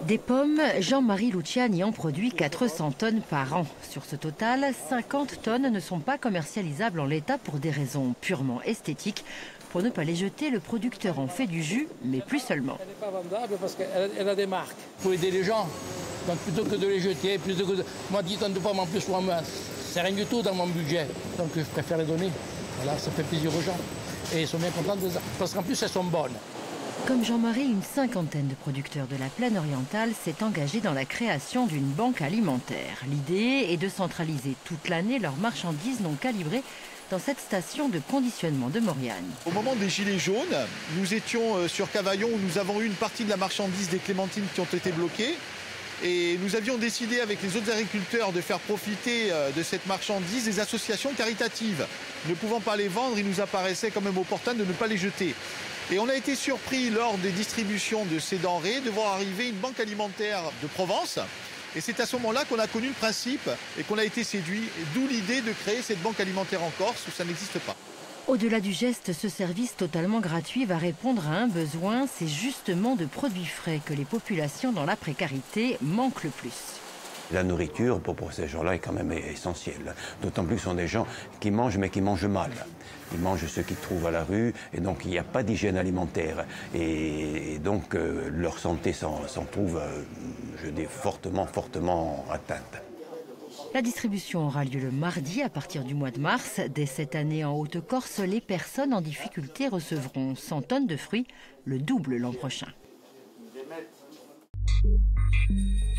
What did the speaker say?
Des pommes, Jean-Marie Luciani en produit 400 tonnes par an. Sur ce total, 50 tonnes ne sont pas commercialisables en l'état pour des raisons purement esthétiques. Pour ne pas les jeter, le producteur en fait du jus, mais plus seulement. Elle n'est pas vendable parce qu'elle a des marques. Il faut aider les gens. Donc plutôt que de les jeter, moi 10 tonnes de pommes en plus pour moi, c'est rien du tout dans mon budget. Donc je préfère les donner. Voilà, ça fait plaisir aux gens. Et ils sont bien contents de ça. Parce qu'en plus elles sont bonnes. Comme Jean-Marie, une cinquantaine de producteurs de la Plaine orientale s'est engagée dans la création d'une banque alimentaire. L'idée est de centraliser toute l'année leurs marchandises non calibrées dans cette station de conditionnement de Mauriagne. Au moment des Gilets jaunes, nous étions sur Cavaillon où nous avons eu une partie de la marchandise des clémentines qui ont été bloquées. Et nous avions décidé avec les autres agriculteurs de faire profiter de cette marchandise des associations caritatives. Ne pouvant pas les vendre, il nous apparaissait quand même opportun de ne pas les jeter. Et on a été surpris lors des distributions de ces denrées de voir arriver une banque alimentaire de Provence. Et c'est à ce moment-là qu'on a connu le principe et qu'on a été séduit, d'où l'idée de créer cette banque alimentaire en Corse où ça n'existe pas. Au-delà du geste, ce service totalement gratuit va répondre à un besoin, c'est justement de produits frais que les populations dans la précarité manquent le plus. La nourriture, pour ces gens-là, est quand même essentielle. D'autant plus que ce sont des gens qui mangent, mais qui mangent mal. Ils mangent ce qu'ils trouvent à la rue, et donc il n'y a pas d'hygiène alimentaire. Et donc leur santé s'en trouve, je dis, fortement atteinte. La distribution aura lieu le mardi à partir du mois de mars. Dès cette année en Haute-Corse, les personnes en difficulté recevront 100 tonnes de fruits, le double l'an prochain.